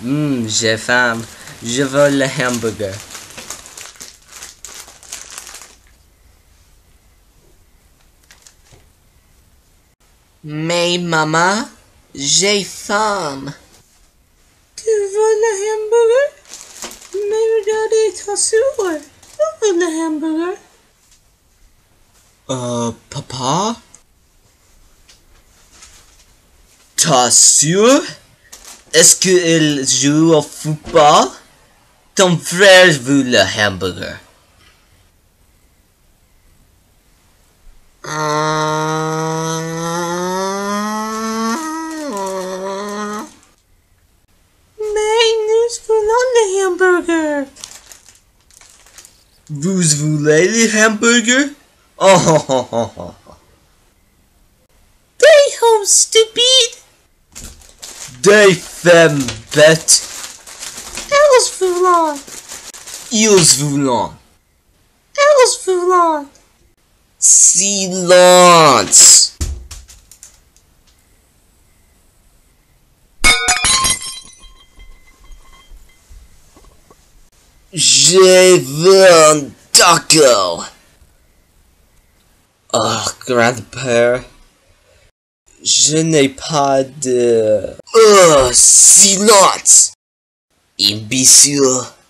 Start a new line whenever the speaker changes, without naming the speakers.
J'ai faim. Je veux le hamburger. Mais maman, j'ai faim.
Tu veux le hamburger? Mais regardez ta souris. Tu veux le hamburger?
Papa? T'as sûr? Est-ce qu'il joue au football? Ton frère veut le hamburger.
Mais nous voulons le hamburger.
Vous voulez le hamburger? Oh.
Des hommes stupides.
Des femmes bêtes.
Elles voulons.
Ils voulons.
Elles voulont.
Silence. Je veux un taco. Oh, grand-père. Je n'ai pas de... Oh, silence. Imbécile.